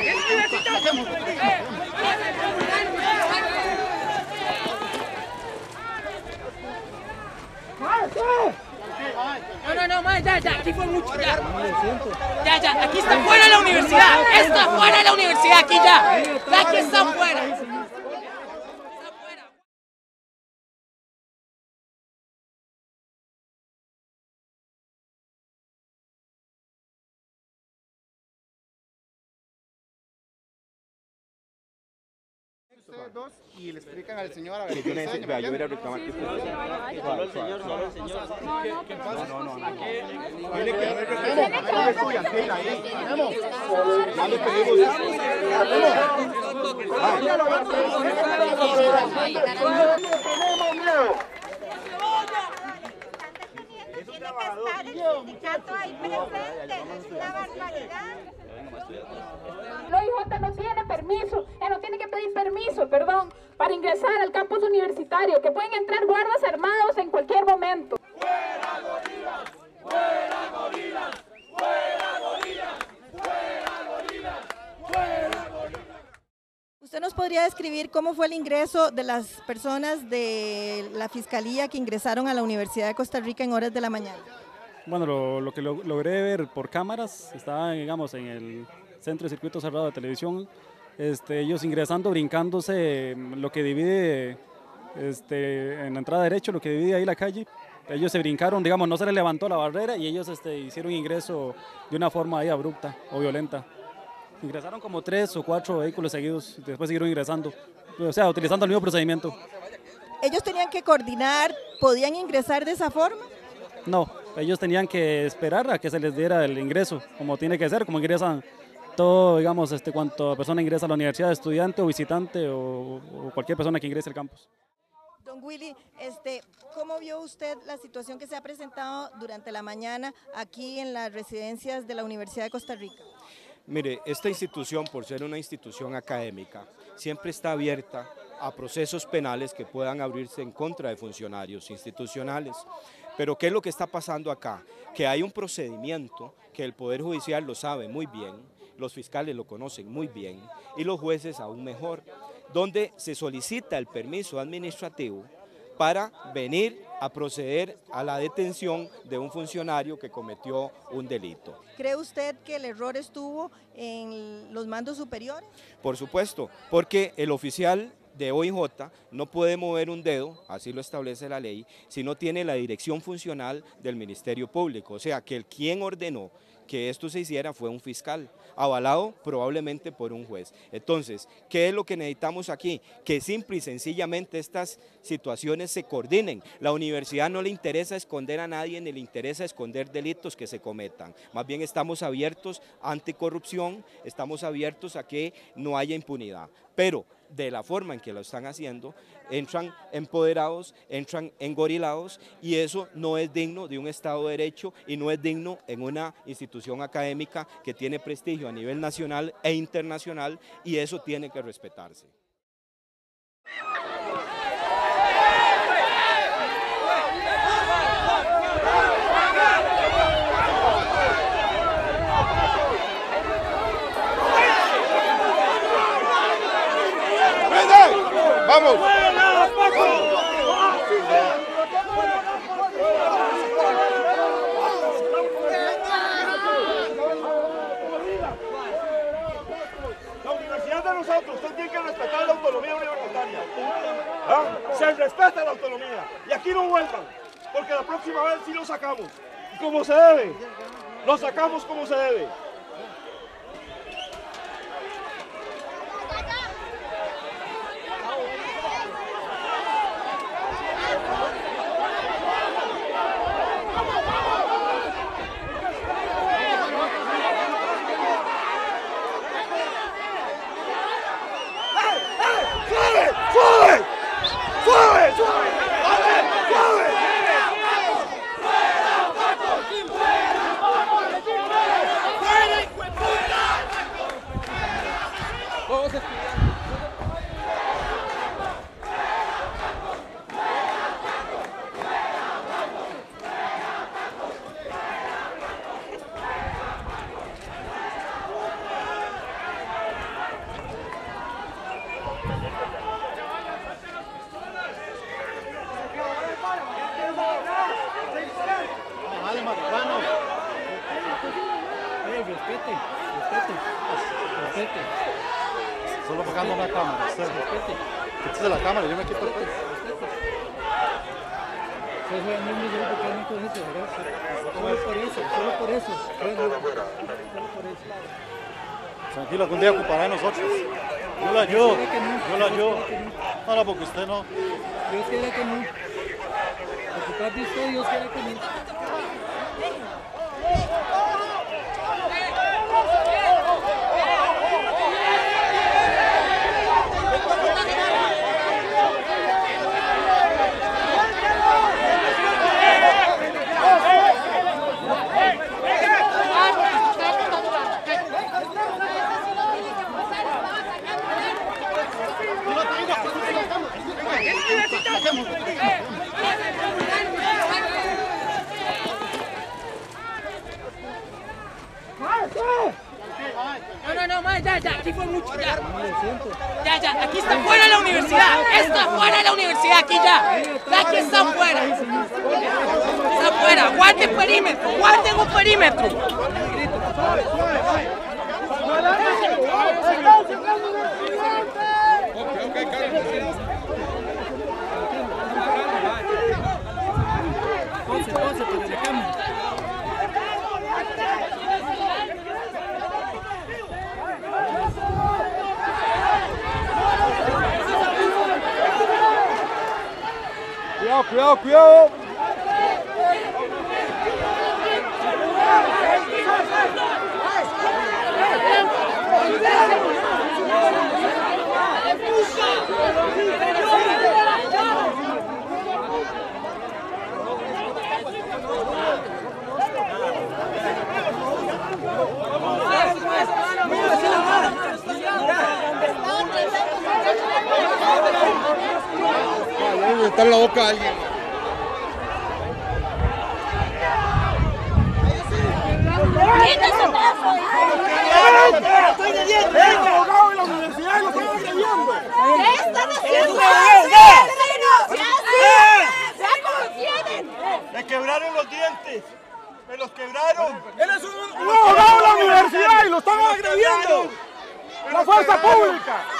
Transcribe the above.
No, mae, ya, aquí fue mucho, ya. Ya, aquí está fuera la universidad. Está fuera la universidad, aquí ya. Ya aquí está fuera. Ustedes dos y le explican al señor a ver. Yo voy a reclamar que usted. Solo el señor. No. Tiene que haber respeto estudiantil ahí. Tenemos. La OIJ no tiene permiso, no tiene que pedir permiso, para ingresar al campus universitario, que pueden entrar guardas armados en cualquier momento. ¡Fuera gorilas! ¡Fuera gorilas! ¡Fuera gorilas! ¡Fuera gorilas! ¡Fuera gorilas! ¿Usted nos podría describir cómo fue el ingreso de las personas de la Fiscalía que ingresaron a la Universidad de Costa Rica en horas de la mañana? Bueno, lo que logré ver por cámaras, estaba, digamos, en el centro de circuito cerrado de televisión, ellos ingresando, brincándose lo que divide, en la entrada derecha, lo que divide ahí la calle. Ellos se brincaron, digamos, no se les levantó la barrera y ellos hicieron ingreso de una forma ahí abrupta o violenta. Ingresaron como 3 o 4 vehículos seguidos, después siguieron ingresando, o sea, utilizando el mismo procedimiento. ¿Ellos tenían que coordinar, podían ingresar de esa forma? No, ellos tenían que esperar a que se les diera el ingreso, como tiene que ser, como ingresan todo, digamos, cuanto persona ingresa a la universidad, estudiante o visitante o cualquier persona que ingrese al campus. Don Willy, ¿cómo vio usted la situación que se ha presentado durante la mañana aquí en las residencias de la Universidad de Costa Rica? Mire, esta institución, por ser una institución académica, siempre está abierta a procesos penales que puedan abrirse en contra de funcionarios institucionales. Pero ¿qué es lo que está pasando acá? Que hay un procedimiento que el Poder Judicial lo sabe muy bien, los fiscales lo conocen muy bien y los jueces aún mejor, donde se solicita el permiso administrativo para venir a proceder a la detención de un funcionario que cometió un delito. ¿Cree usted que el error estuvo en los mandos superiores? Por supuesto, porque el oficial de OIJ no puede mover un dedo, así lo establece la ley, si no tiene la dirección funcional del Ministerio Público. O sea, que quien ordenó que esto se hiciera fue un fiscal, avalado probablemente por un juez. Entonces, ¿qué es lo que necesitamos aquí? Que simple y sencillamente estas situaciones se coordinen. La universidad no le interesa esconder a nadie, ni le interesa esconder delitos que se cometan. Más bien estamos abiertos a anticorrupción, estamos abiertos a que no haya impunidad. Pero de la forma en que lo están haciendo, entran empoderados, entran engorilados y eso no es digno de un Estado de Derecho y no es digno en una institución académica que tiene prestigio a nivel nacional e internacional y eso tiene que respetarse. ¡Vamos! La universidad de nosotros, usted tiene que respetar la autonomía universitaria. ¿Ah? Se respeta la autonomía. Y aquí no vuelvan, porque la próxima vez sí lo sacamos. Y como se debe. Lo sacamos como se debe. Solo apagando una cámara. Quítese la cámara, yo me quito el peso. Solo por eso. Tranquilo, algún día ocupará de nosotros. Yo la ayudo. No, porque usted no. Dios quiere que no. Ocupar de usted, Dios quiere que no. No, ya, aquí fue mucho, ya. Ya, aquí está fuera la universidad, está fuera la universidad, aquí ya aquí está fuera. Está fuera, guarden perímetro, guarden un perímetro. Cuidado. Está en la boca de alguien. Abogado de la universidad lo están agrediendo. ¿Qué están haciendo? Me quebraron los dientes. Me los quebraron. Él es un abogado de la universidad y lo están agrediendo. La fuerza pública.